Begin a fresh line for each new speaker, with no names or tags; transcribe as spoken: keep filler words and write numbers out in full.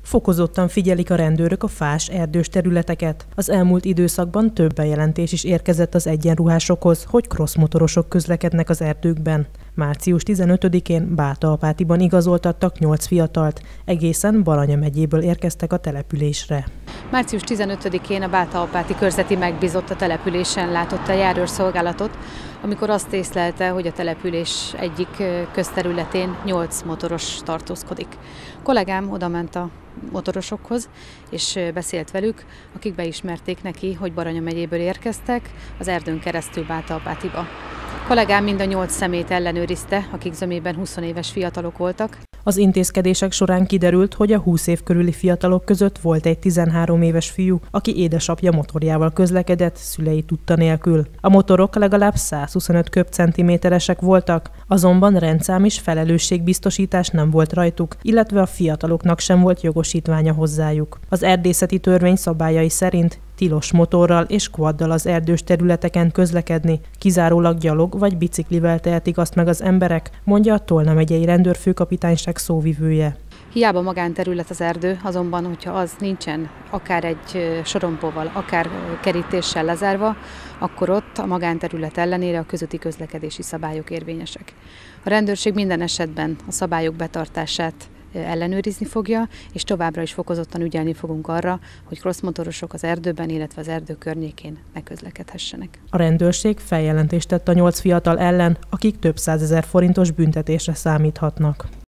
Fokozottan figyelik a rendőrök a fás, erdős területeket. Az elmúlt időszakban több bejelentés is érkezett az egyenruhásokhoz, hogy crossmotorosok közlekednek az erdőkben. március tizenötödikén Bátaapátiban igazoltattak nyolc fiatalt, egészen Baranya megyéből érkeztek a településre.
március tizenötödikén a Bátaapáti körzeti megbízott a településen látott a járőrszolgálatot, amikor azt észlelte, hogy a település egyik közterületén nyolc motoros tartózkodik. A kollégám odament a motorosokhoz, és beszélt velük, akik beismerték neki, hogy Baranya megyéből érkeztek, az erdőn keresztül Bátaapátiba. A kollégám mind a nyolc személyt ellenőrizte, akik zömében húsz éves fiatalok voltak.
Az intézkedések során kiderült, hogy a húsz év körüli fiatalok között volt egy tizenhárom éves fiú, aki édesapja motorjával közlekedett, szülei tudta nélkül. A motorok legalább százhuszonöt köbcentiméteresek voltak, azonban rendszám és felelősségbiztosítás nem volt rajtuk, illetve a fiataloknak sem volt jogosítványa hozzájuk. Az erdészeti törvény szabályai szerint tilos motorral és quaddal az erdős területeken közlekedni, kizárólag gyalog vagy biciklivel tehetik azt meg az emberek, mondja a Tolna megyei rendőrfőkapitányság szóvivője.
Hiába magánterület az erdő, azonban, hogyha az nincsen akár egy sorompóval, akár kerítéssel lezárva, akkor ott a magánterület ellenére a közúti közlekedési szabályok érvényesek. A rendőrség minden esetben a szabályok betartását ellenőrizni fogja, és továbbra is fokozottan ügyelni fogunk arra, hogy crossmotorosok az erdőben, illetve az erdő környékén ne közlekedhessenek.
A rendőrség feljelentést tett a nyolc fiatal ellen, akik több százezer forintos büntetésre számíthatnak.